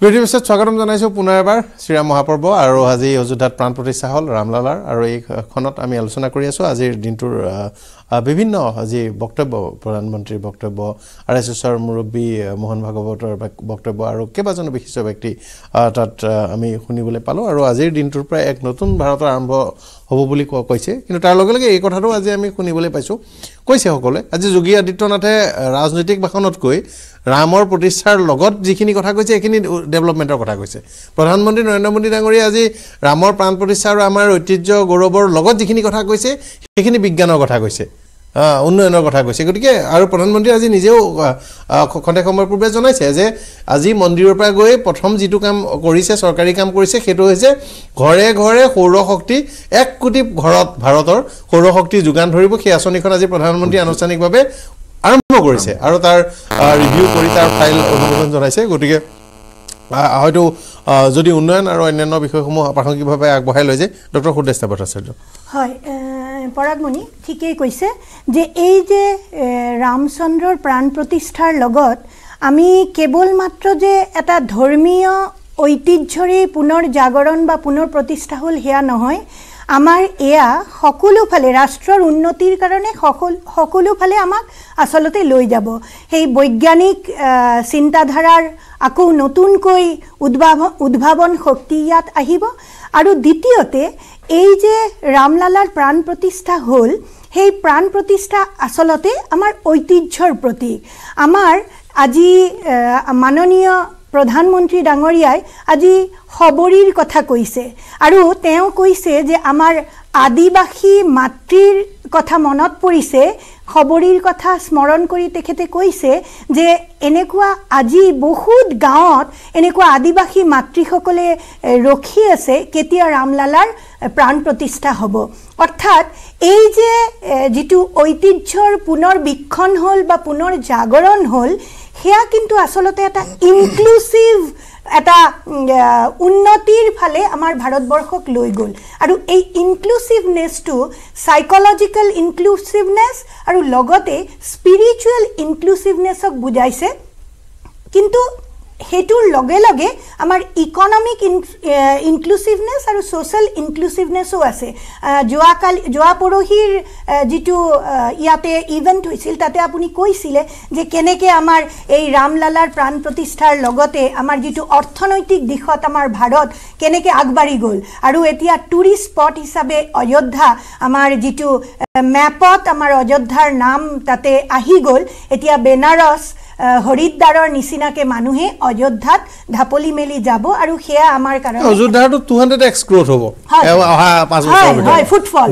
ভিডিঅ'ত স্বাগতম জনাইছো পুনৰ এবাৰ শ্ৰী ৰাম মহাপৰ্ব আৰু আজি অযোধ্যাত প্ৰাণ প্ৰতিষ্ঠা হ'ল ৰামলালাৰ আৰু এইখনত আমি আলোচনা কৰি আছো আজিৰ দিনটোৰ বিভিন্ন আজি বক্তব্য প্ৰধানমন্ত্ৰীৰ বক্তব্য আৰএছএছৰ মুৰব্বী মোহন ভাগৱতৰ বক্তব্য আৰু কেইবাজনো বিশিষ্ট ব্যক্তি তাত আমি শুনিবলৈ পালো আৰু আজিৰ দিনটোৰ পৰা এক নতুন ভাৰতৰ আৰম্ভ হ'ব বুলি কৈছে কিন্তু তাৰ লগে লগে এই কথাটো আজি আমি শুনিবলৈ পাইছো কৈছে সকলে আজি যোগী আদিত্যনাথে ৰাজনৈতিক ভাষণতকৈ ৰামৰ প্ৰতিষ্ঠাৰ লগত যিখিনি কথা কৈছে এখিনি ডেভেলপমেন্টৰ কথা কৈছে প্ৰধানমন্ত্ৰী নৰেন্দ্ৰ মোদী ডাঙৰীয়া আজি ৰামৰ প্ৰাণ প্ৰতিষ্ঠা আৰু আমাৰ ঐতিহ্য গৌৰৱৰ লগত যিখিনি কথা কৈছে সেইখিনি বিজ্ঞানৰ কথা কৈছে উন্নয়নৰ কথা কৈছে গতিকে আৰু প্ৰধানমন্ত্ৰী আজি নিজেও খন্তেক সময় পূৰ্বে জনাইছে যে আজি মন্দিৰৰ পৰা গৈ প্ৰথম যিটো কাম কৰিছে চৰকাৰী কাম কৰিছে সেইটো হৈছে ঘৰে ঘৰে সৌৰ শক্তি 1 কোটি ঘৰত ভাৰতৰ সৌৰ শক্তি যোগান ধৰিব সেই আঁচনিখন আজি প্ৰধানমন্ত্ৰী আনুষ্ঠানিকভাৱে আৰম্ভ কৰিছে আৰু তাৰ ৰিভিউ কৰি তাৰ ফাইল অনুমোদন জনাইছে গতিকে হয়তো যদি উন্নয়ন আৰু অন্যান্য বিষয়সমূহ প্ৰাসংগিকভাৱে আগবঢ়াই লৈ যায় ডক্টৰ সুদেশা ভট্টাচাৰ্য হয় পৰাগমণি ঠিকই কৈছে যে এই যে ৰামচন্দ্ৰৰ প্ৰাণ প্ৰতিষ্ঠাৰ লগত আমি কেৱল মাত্ৰ যে এটা ধৰ্মীয় ঐতিহ্যৰে পুনৰ জাগৰণ বা পুনৰ প্ৰতিষ্ঠা হ'ল হেয়া নহয় আমাৰ এয়া সকলোফালে ৰাষ্ট্ৰৰ উন্নতিৰ কাৰণে সকলোফালে আমাক আসলতে লৈ যাব সেই বৈজ্ঞানিক চিন্তাধাৰাৰ আকৌ নতুনকৈ উদ্ভাৱন শক্তি ইয়াত আহিব আৰু দ্বিতীয়তে এই যে ৰামলালাৰ প্ৰাণ প্ৰতিষ্ঠা হ'ল সেই প্ৰাণ প্ৰতিষ্ঠা আসলতে আমাৰ ঐতিহ্যৰ প্ৰতীক আমাৰ আজি মাননীয় প্ৰধানমন্ত্ৰী ডাঙৰীয়াই আজি খবৰীৰ কথা কৈছে আৰু তেওঁ কৈছে যে আমাৰ আদিবাসী মাতৃৰ কথা মনত পৰিছে খবৰীৰ কথা স্মৰণ কৰি তেখেতে কৈছে যে এনেকুৱা আজি বহুত গাঁৱত এনেকুৱা আদিবাসী মাতৃসকলে ৰখি আছে কেতিয়া ৰামলালাৰ প্ৰাণ প্ৰতিষ্ঠা হ'ব অৰ্থাৎ এই যে যিটো ঐতিহ্যৰ পুনৰ বিক্ষণ হ'ল বা পুনৰ জাগৰণ হ'ল হেয়া কিন্তু আসলতে এটা ইনক্লুসিভ এটা উন্নতিৰ ফালে আমাৰ ভাৰতবৰ্ষক লৈ গ'ল আৰু এই ইনক্লুসিভনেছটো সাইকোলজিক্যাল ইনক্লুসিভনেছ আৰু লগতে স্পিৰিচুৱেল ইনক্লুসিভনেছক বুজাইছে কিন্তু হেতুৰ লগে লগে আমাৰ ইকনমিক ইনক্লুসিভনেছ আৰু সোশ্যাল ইনক্লুসিভনেছও আছে যোৱা পৰহিৰ যিটো ইয়াতে ইভেন্ট হৈছিল তাতে আপুনি কৈছিলে যে কেনেকৈ আমাৰ এই ৰামলালাৰ প্ৰাণ প্ৰতিষ্ঠাৰ লগতে আমাৰ যিটো অৰ্থনৈতিক দিশত আমাৰ ভাৰত কেনেকৈ আগবাঢ়ি গ'ল আৰু এতিয়া টুৰিষ্ট স্পট হিচাপে অযোধ্যা আমাৰ যিটো মেপত আমাৰ অযোধ্যাৰ নাম তাতে আহি গ'ল এতিয়া বেনাৰস হৰিদ্বাৰৰ নিচিনাকে মানুহে অযোধ্যাত ঢাপলি মেলি যাব আৰু হেয়া আমাৰ কাৰণে অযোধ্যাটো 200x গ্ৰোথ হ'ব অহা 5 বছৰ ভিতৰত হয় ফুটফল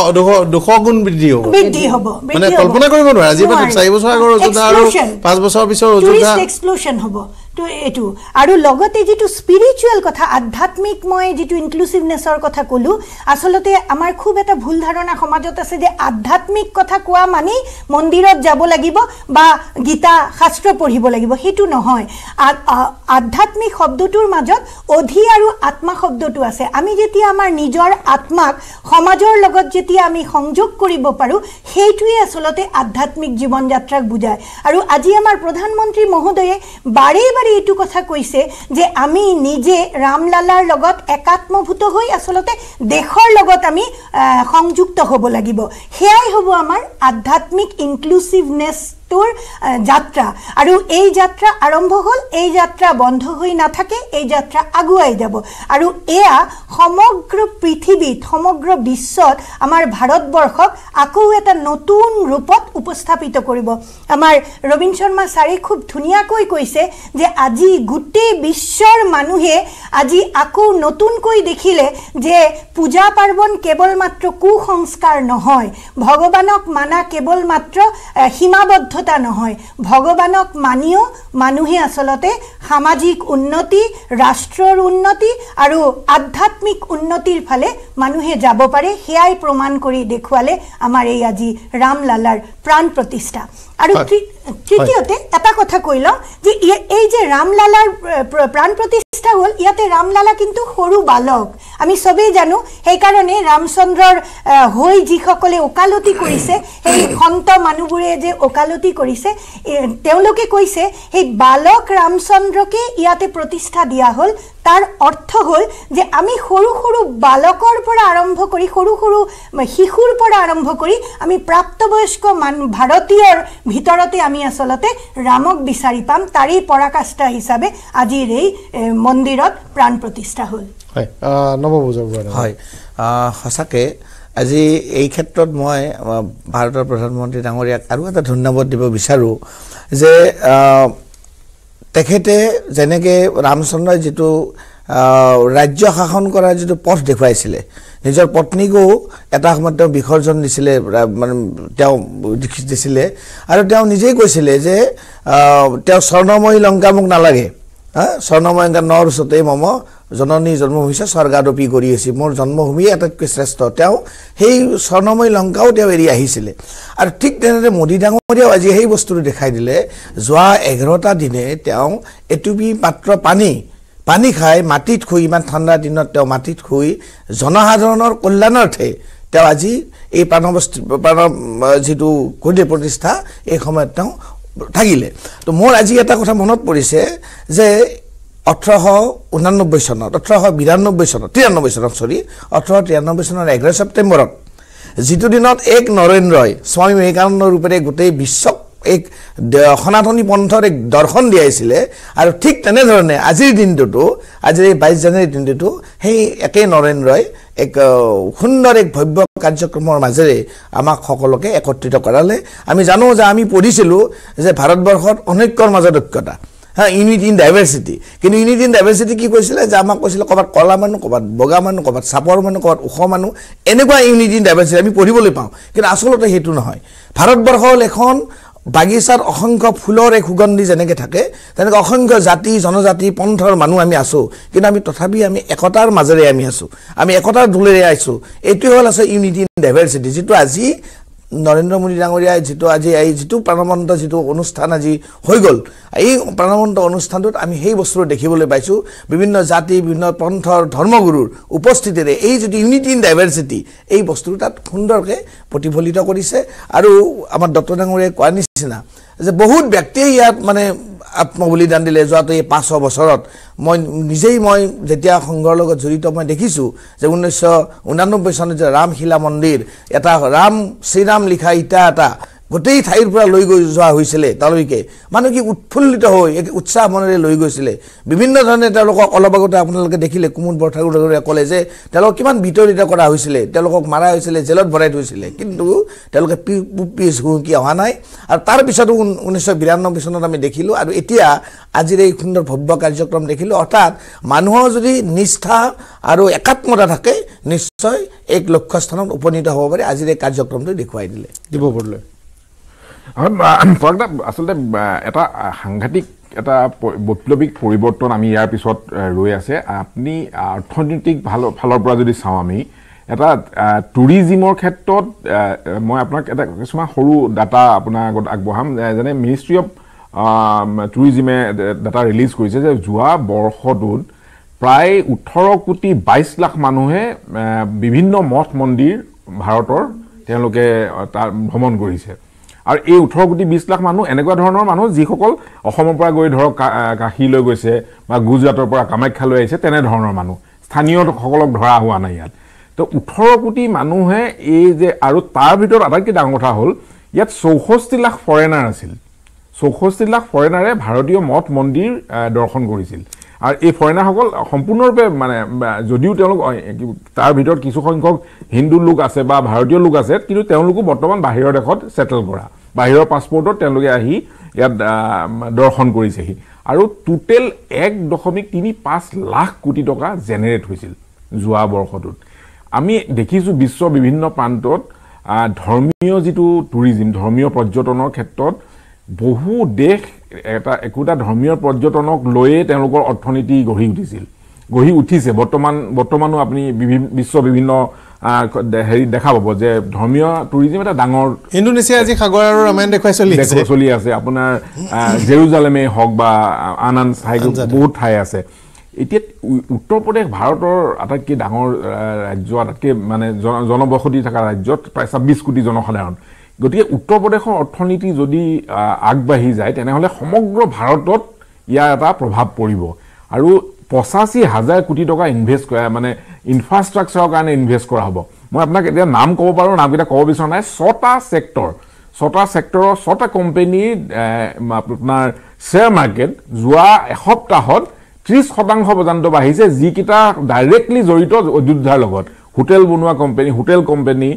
200 গুণ বৃদ্ধি হ'ব মানে কল্পনা কৰিব নোৱাৰা আজি 4 বছৰ আগৰ অযোধ্যা আৰু 5 বছৰ পিছৰ অযোধ্যা এক্সপ্লোশন হ'ব তো এটো আৰু লগতে যেটো স্পিৰিচুৱেল কথা আধ্যাত্মিকময় যেটো ইনক্লুসিভনেছৰ কথা কলো আসলতে আমাৰ খুব এটা ভুল ধাৰণা সমাজত আছে যে আধ্যাত্মিক কথা কোৱা মানে মন্দিৰত যাব লাগিব বা গীতা শাস্ত্ৰ পঢ়িব লাগিব হেতু নহয় আধ্যাত্মিক শব্দটোৰ মাজত অধি আৰু আত্মা শব্দটো আছে আমি যেতিয়া আমাৰ নিজৰ আত্মাক সমাজৰ লগত যেতিয়া আমি সংযোগ কৰিব পাৰো হেতুৱে আসলতে আধ্যাত্মিক জীৱন যাত্ৰাক বুজায় আৰু আজি আমাৰ প্ৰধানমন্ত্ৰী মহোদয়ে বাৰে এইটো কথা কৈছে যে আমি নিজে ৰামলালাৰ লগত একাত্মভূত হৈ আসলতে দেশৰ লগত আমি সংযুক্ত হ'ব লাগিব হেয়াই হ'ব আমাৰ আধ্যাত্মিক ইনক্লুসিভনেছ তোৰ যাত্ৰা আৰু এই যাত্ৰা আৰম্ভ হ'ল এই যাত্ৰা বন্ধ হৈ নাথাকে এই যাত্ৰা আগুৱাই যাব আৰু এয়া সমগ্ৰ পৃথিৱীত সমগ্ৰ বিশ্বত আমাৰ ভাৰতবৰ্ষক আকৌ এটা নতুন ৰূপত উপস্থাপিত কৰিব আমাৰ ৰবীন শৰ্মা ছাৰে খুব ধুনীয়াকৈ কৈছে যে আজি গোটেই বিশ্বৰ মানুহে আজি আকৌ নতুনকৈ দেখিলে যে পূজা পাৰ্বণ কেৱল মাত্ৰ কুসংস্কাৰ নহয় ভগৱানক মানা কেৱল মাত্ৰ সীমাবদ্ধ নহয় ভগৱানক মানিও মানুহে আসলতে সামাজিক উন্নতি ৰাষ্ট্ৰৰ উন্নতি আৰু আধ্যাত্মিক উন্নতিৰ ফালে মানুহে যাব পাৰে হেয়াই প্ৰমাণ কৰি দেখুৱালে আমাৰ এই আজি ৰামলালাৰ প্ৰাণ প্ৰতিষ্ঠা আৰু তৃতীয়তে এটা কথা কৈল যে এই যে ৰামলালাৰ প্ৰাণ প্ৰতিষ্ঠা প্ৰতিষ্ঠা হ'ল ইয়াতে ৰামলালা কিন্তু সৰু বালক আমি সবেই জানো সেই কাৰণে ৰামচন্দ্ৰৰ হৈ যিসকলে ওকালতি কৰিছে সেই সন্ত মানুহবোৰে যে ওকালতি কৰিছে তেওঁলোকে কৈছে সেই বালক ৰামচন্দ্ৰকে ইয়াতে প্ৰতিষ্ঠা দিয়া হ'ল তাৰ অৰ্থ হ'ল যে আমি সৰু সৰু বালকৰ পৰা আৰম্ভ কৰি সৰু সৰু শিশুৰ পৰা আৰম্ভ কৰি আমি প্ৰাপ্তবয়স্ক ভাৰতীয়ৰ ভিতৰতে আমি আসলতে ৰামক বিচাৰি পাম তাৰেই পৰাকাষ্ঠা হিচাপে আজিৰ এই মন্দিৰত প্ৰাণ প্ৰতিষ্ঠা হ'ল হয় নৱবুজৰ হয় সঁচাকে আজি এই ক্ষেত্ৰত মই ভাৰতৰ প্ৰধানমন্ত্ৰী ডাঙৰীয়াক আৰু এটা ধন্যবাদ দিব বিচাৰো যে তেখেতে যেনেকে ৰামচন্দ্ৰই যেটো ৰাজ্য শাসন কৰাৰ যেটো পথ দেখুৱাইছিলে নিজৰ পত্নীকো এটা সময়ত বিসৰ্জন দিছিলে মানে তেওঁ দিছিলে আৰু তেওঁ নিজেই কৈছিলে যে তেওঁ স্বৰ্ণময়ী লংকা মোক নালাগে স্বৰ্ণময়ী লংকা নৰ ওচৰতে মম জননী জন্মভূমি স্বৰ্গাদপি কৰি আছে মোৰ জন্মভূমি আটাইতকৈ শ্ৰেষ্ঠ তেওঁ সেই স্বৰ্ণময়ী লংকাও তেওঁ এৰি আহিছিলে আৰু ঠিক তেনেদৰে মোদী ডাঙৰীয়াও আজি সেই বস্তুটো দেখাই দিলে যোৱা 11টা দিনে তেওঁ এটুপি মাত্ৰ পানী খাই মাটিত শুই ইমান ঠাণ্ডা দিনত তেওঁ মাটিত শুই জনসাধাৰণৰ কল্যাণাৰ্থে তেওঁ আজি এই প্ৰাণ যেটো কোডে প্ৰতিষ্ঠা এই সময়ত তেওঁ থাকিলে তো মোৰ আজি এটা কথা মনত পৰিছে যে 1889 চনত 1892 চনত 93 চনত সৰি 1893 চনৰ 11 ছেপ্টেম্বৰত যেটো দিনত এক নৰেন্দ্ৰই স্বামী বিবেকানন্দ ৰূপে গোটেই বিশ্বক এক সনাতনী পন্থৰ এক দৰ্শন দিয়াইছিলে আৰু ঠিক তেনে ধৰণে আজিৰ দিনটো আজি 22 জানুৱাৰী দিনটো সেই একে নৰেন্দ্ৰই এক সুন্দৰ এক ভব্য কাৰ্যক্ৰমৰ মাজেৰে আমাক সকলোকে একত্ৰিত কৰালে আমি জানো যে আমি পঢ়িছিলো যে ভাৰতবৰ্ষত অনৈক্যৰ মাজত ঐক্যতা ইউনিটি ইন ডাইভাৰ্সিটি কিন্তু ইউনিটি ইন ডাইভাৰ্সিটি কি কৈছিলে যে আমাক কৈছিলে কবাত কলা মানুহ কবাত বগা মানুহ কবাত চাপৰ মানুহ কবাত উখ মানুহ এনেকুৱা ইউনিটি ইন ডাইভাৰ্সিটি আমি পঢ়িবলৈ পাওঁ কিন্তু আসলতে হেতু নহয় ভাৰতবৰ্ষ হ'ল এখন বাগিচাৰ অসংখ্য ফুলৰ এক সুগন্ধি যেনেকৈ থাকে তেনেকৈ অসংখ্য জাতি জনজাতি পন্থৰ মানুহ আমি আছো কিন্তু আমি তথাপি আমি একতাৰ মাজেৰে আমি আছো আমি একতাৰ দোলেৰে আছো এটো হ'ল আছে ইউনিটি ইন ডাইভাৰ্সিটি যেটো আজি নৰেন্দ্ৰ মোদী ডাঙৰীয়াই যেটো আজি এই যেটো প্ৰাণবন্ত যেটো অনুষ্ঠান আজি হৈ গল এই প্ৰাণবন্ত অনুষ্ঠানটোত আমি সেই বস্তু দেখিবলৈ পাইছো বিভিন্ন জাতি বিভিন্ন পন্থৰ ধৰ্মগুৰুৰ উপস্থিতিৰে এই যেটো ইউনিটি ইন ডাইভাৰ্সিটি এই বস্তুটো তাত সুন্দৰকৈ প্ৰতিফলিত কৰিছে আৰু আমাৰ ডক্টৰ ডাঙৰীয়াই কোৱা নিচিনা যে বহুত ব্যক্তিয়ে ইয়াত মানে আত্মবলিদান দিলে যোৱাটো এই 500 বছৰত মই নিজেই মই যেতিয়া সংঘৰ লগত জড়িত মই দেখিছো যে 1989 চনত যে ৰামশিলা মন্দিৰ এটা শ্ৰীৰাম লিখা ইটা এটা গোটেই ঠাইৰ পৰা লৈ গৈ যোৱা হৈছিল তালৈকে মানুহ কি উৎফুল্লিত হৈ এক উৎসাহ মনেৰে লৈ গৈছিল বিভিন্ন ধৰণে তেওঁলোকক অলপগতে আপোনালোকে দেখিলে কুমুদ বৰঠাকুৰে ক'লে যে তেওঁলোক কিমান বিতৰিত কৰা হৈছিল তেওঁলোকক মাৰা হৈছিল জেলত ভৰাই থৈছিল কিন্তু তেওঁলোকে পিছ হুকি অহা নাই আৰু তাৰ পিছতো 1992 চনত আমি দেখিলো আৰু এতিয়া আজিৰ এই সুন্দৰ ভব্য কাৰ্যক্ৰম দেখিলো অৰ্থাৎ মানুহৰ যদি নিষ্ঠা আৰু একাত্মতা থাকে নিশ্চয় এক লক্ষ্য স্থানত উপনীত হ'ব পাৰে আজিৰ এই কাৰ্যক্ৰমটো দেখুৱাই দিলে দিব পৰলে আসলতে এটা সাংঘাতিক এটা বৈপ্লৱিক পৰিৱৰ্তন আমি ইয়াৰ পিছত ৰৈ আছে আপুনি অৰ্থনৈতিক ফালৰ পৰা যদি চাওঁ আমি এটা টুৰিজিমৰ ক্ষেত্ৰত মই আপোনাক এটা কিছুমান সৰু ডাটা আপোনাৰ আগত আগবঢ়াম যেনে মিনিষ্ট্ৰী অফ টুৰিজিমে ডাটা ৰিলিজ কৰিছে যে যোৱা বৰ্ষটোত প্ৰায় 18 কোটি 22 লাখ মানুহে বিভিন্ন মঠ মন্দিৰ ভাৰতৰ তেওঁলোকে তাৰ ভ্ৰমণ কৰিছে আৰু এই 18 কোটি 20 লাখ মানুহ এনেকুৱা ধৰণৰ মানুহ যিসকল অসমৰ পৰা গৈ ধৰক কাশী লৈ গৈছে বা গুজৰাটৰ পৰা কামাখ্যালৈ আহিছে তেনে ধৰণৰ মানুহ স্থানীয় সকলক ধৰা হোৱা নাই ইয়াত তো 18 কোটি মানুহে এই যে আৰু তাৰ ভিতৰত আটাইতকৈ ডাঙৰ কথা হ'ল ইয়াত 64 লাখ ফৰেনাৰ আছিল 64 লাখ ফৰেনাৰে ভাৰতীয় মঠ মন্দিৰ দৰ্শন কৰিছিল আৰু এই ফৰেনাৰসকল সম্পূৰ্ণৰূপে মানে যদিও তেওঁলোক তাৰ ভিতৰত কিছু সংখ্যক হিন্দু লোক আছে বা ভাৰতীয় লোক আছে কিন্তু তেওঁলোকো বৰ্তমান বাহিৰৰ দেশত সেটেল কৰা বাহিৰৰ পাছপৰ্টত তেওঁলোকে আহি ইয়াত দৰ্শন কৰিছেহি আৰু টোটেল 1.35 লাখ কোটি টকা জেনেৰেট হৈছিল যোৱা বৰ্ষটোত আমি দেখিছো বিশ্ব বিভিন্ন প্ৰান্তত ধৰ্মীয় যেটো টুৰিজিম ধৰ্মীয় পৰ্যটনৰ ক্ষেত্ৰত বহু দেশ একোটা ধৰ্মীয় পৰ্যটনক লৈয়ে তেওঁলোকৰ অৰ্থনীতি গঢ়ি উঠিছে বৰ্তমানো আপুনি বিশ্ব বিভিন্ন হেৰি দেখা পাব যে ধৰ্মীয় টুৰিজিম এটা ডাঙৰ ইণ্ডোনেছিয়া আজি সাগৰ আৰু ৰামায়ণ দেখুৱাই চলি আছে আপোনাৰ জেৰুজালেমে হওক বা আন ঠাই বহুত ঠাই আছে এতিয়া উত্তৰ প্ৰদেশ ভাৰতৰ আটাইতকৈ ডাঙৰ ৰাজ্য, আটাইতকৈ মানে জনবসতি থকা ৰাজ্যত প্ৰায় ২৬ কোটি জনসাধাৰণ। গতিকে উত্তৰ প্ৰদেশৰ অৰ্থনীতি যদি আগবাঢ়ি যায় তেনেহ'লে সমগ্ৰ ভাৰতত ইয়াৰ এটা প্ৰভাৱ পৰিব। আৰু ৮৫,০০০ কোটি টকা ইনভেষ্ট কৰা মানে ইনফ্ৰাষ্ট্ৰাকচাৰৰ কাৰণে ইনভেষ্ট কৰা হ'ব। মই আপোনাক এতিয়া নাম ক'ব পাৰোঁ, নামকেইটা ক'ব বিচৰা নাই। ৬টা ছেক্টৰৰ ৬টা কোম্পানীৰ আপোনাৰ শ্বেয়াৰ মাৰ্কেট যোৱা এসপ্তাহত ৩০% পৰ্যন্ত বাঢ়িছে, যিকেইটা ডাইৰেক্টলি জড়িত অযোধ্যাৰ লগত। হোটেল বনোৱা কোম্পানী, হোটেল কোম্পানী,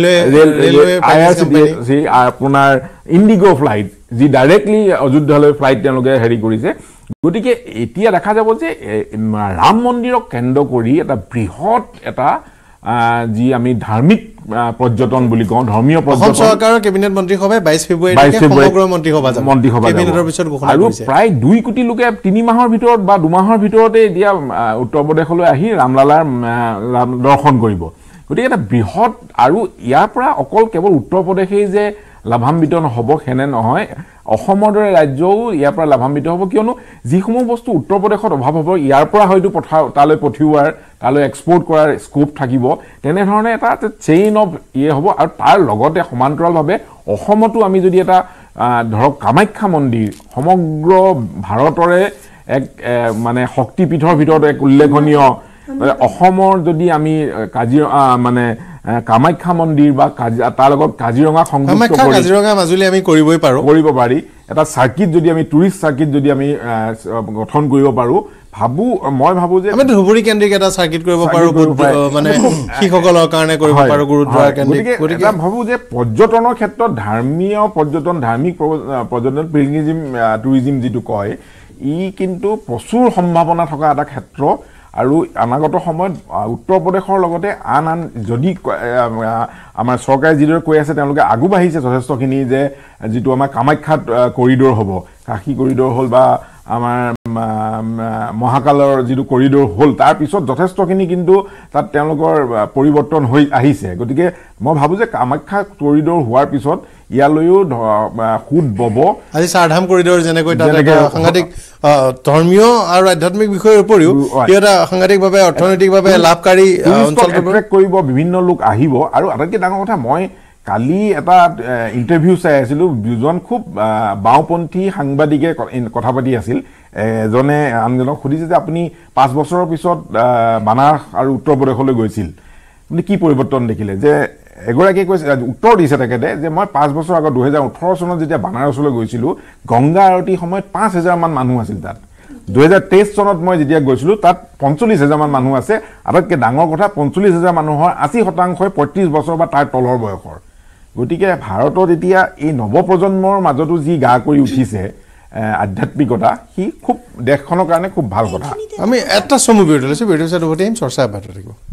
IRCTC, আপোনাৰ ইণ্ডিগো ফ্লাইট, যি ডাইৰেক্টলি অযোধ্যালৈ ফ্লাইট তেওঁলোকে হেৰি কৰিছে। গতিকে এতিয়া দেখা যাব যে ৰাম মন্দিৰক কেন্দ্ৰ কৰি এটা বৃহৎ এটা যি আমি ধাৰ্মিক পৰ্যটন বুলি কওঁ, ধৰ্মীয় পৰ্যটন। চৰকাৰৰ কেবিনেট মন্ত্ৰী সভাই ২২ ফেব্ৰুৱাৰীত সমগ্ৰ মন্ত্ৰী সভা কেবিনেটৰ পিছত ঘোষণা কৰিছে। আৰু প্ৰায় ২ কোটি লোকে ৩ মাহৰ ভিতৰত বা ২ মাহৰ ভিতৰতে এতিয়া উত্তৰ প্ৰদেশলৈ আহি ৰামলালাৰ দৰ্শন কৰিব। গতিকে এটা বৃহৎ, আৰু ইয়াৰ পৰা অকল কেৱল উত্তৰ প্ৰদেশেই যে লাভান্বিত নহ'ব সেনে নহয়, অসমৰ দৰে ৰাজ্যও ইয়াৰ পৰা লাভান্বিত হ'ব। কিয়নো যিসমূহ বস্তু উত্তৰ প্ৰদেশত অভাৱ হ'ব ইয়াৰ পৰা হয়তো তালৈ পঠিওৱাৰ, তালৈ এক্সপৰ্ট কৰাৰ স্কোপ থাকিব। তেনেধৰণে এটা চেইন অফ হ'ব। আৰু তাৰ লগতে সমান্তৰালভাৱে অসমতো আমি যদি এটা ধৰক কামাখ্যা মন্দিৰ সমগ্ৰ ভাৰতৰে এক মানে শক্তিপীঠৰ ভিতৰত এক উল্লেখনীয়, অসমৰ যদি আমি মানে কামাখ্যা মন্দিৰ বা তাৰ লগত কাজিৰঙা সংযুক্ত কৰি কাজিৰঙা মাজুলী আমি কৰিব পাৰি, এটা চাৰ্কিট যদি আমি টুৰিষ্ট চাৰ্কিট যদি আমি গঠন কৰিব পাৰোঁ, মই ভাবো যে আমি ধুবুৰী কেন্দ্ৰিক এটা চাৰ্কিট কৰিব পাৰোঁ, মানে শিশুসকলৰ কাৰণে কৰিব পাৰোঁ, গুৰুদ্বাৰ কেন্দ্ৰিক। গতিকে ভাবো যে পৰ্যটনৰ ক্ষেত্ৰত ধৰ্মীয় পৰ্যটন, ধাৰ্মিক পৰ্যটন, পিলগ্ৰিজিম টুৰিজিম যিটো কয়, ই কিন্তু প্ৰচুৰ সম্ভাৱনা থকা এটা ক্ষেত্ৰ। আৰু অনাগত সময়ত উত্তৰ প্ৰদেশৰ লগতে আন যদি আমাৰ চৰকাৰে যিদৰে কৈ আছে, তেওঁলোকে আগবাঢ়িছে যথেষ্টখিনি, যে যিটো আমাৰ কামাখ্যাত কৰিডৰ হ'ব, কাশী কৰিডৰ হ'ল বা আমাৰ মহাকালৰ যিটো কৰিডৰ হ'ল, তাৰ পিছত যথেষ্টখিনি কিন্তু তাত তেওঁলোকৰ পৰিৱৰ্তন হৈ আহিছে। গতিকে মই ভাবোঁ যে কামাখ্যা কৰিডৰ হোৱাৰ পিছত ইয়ালৈও সুদ বব। আজি চাৰধাম কৰিডৰ যেনেকৈ সাংঘাতিক ধৰ্মীয় আৰু আধ্যাত্মিক বিষয়ৰ উপৰিও এটা সাংঘাতিকভাৱে অৰ্থনৈতিকভাৱে লাভকাৰী অঞ্চল কৰিব, বিভিন্ন লোক আহিব। আৰু আটাইতকৈ ডাঙৰ কথা, মই কালি এটা ইণ্টাৰভিউ চাই আছিলোঁ, দুজন খুব বাওঁপন্থী সাংবাদিকে কথা পাতি আছিল। এজনে আনজনক সুধিছে যে আপুনি ৫ বছৰৰ পিছত বানাৰস আৰু উত্তৰ প্ৰদেশলৈ গৈছিল, আপুনি কি পৰিৱৰ্তন দেখিলে? যে এগৰাকীয়ে কৈছে, উত্তৰ দিছে তেখেতে, যে মই ৫ বছৰ আগত ২০১৮ চনত যেতিয়া বানাৰসলৈ গৈছিলোঁ, গংগা আৰতিৰ সময়ত ৫,০০০ মান মানুহ আছিল তাত। ২০২৩ চনত মই যেতিয়া গৈছিলোঁ তাত ৪৫,০০০ মান মানুহ আছে। আটাইতকৈ ডাঙৰ কথা, ৪৫,০০০ মানুহৰ ৮০% ৩৫ বছৰ বা তাৰ তলৰ বয়সৰ। গতিকে ভাৰতত এতিয়া এই নৱপ্ৰজন্মৰ মাজতো যি গা কৰি উঠিছে আধ্যাত্মিকতা, সি খুব দেশখনৰ কাৰণে খুব ভাল কথা। আমি এটা চমু বিৰতি লৈছোঁ, বিৰতিৰ পিছত উভতি আহিম, চৰ্চা অব্যাহত থাকিব।